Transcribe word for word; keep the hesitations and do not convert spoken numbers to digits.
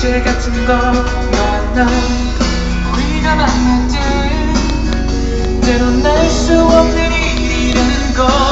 이제 같은 거 너와 나 우리가 만날 때 때론 날 수 없는 일이라는 걸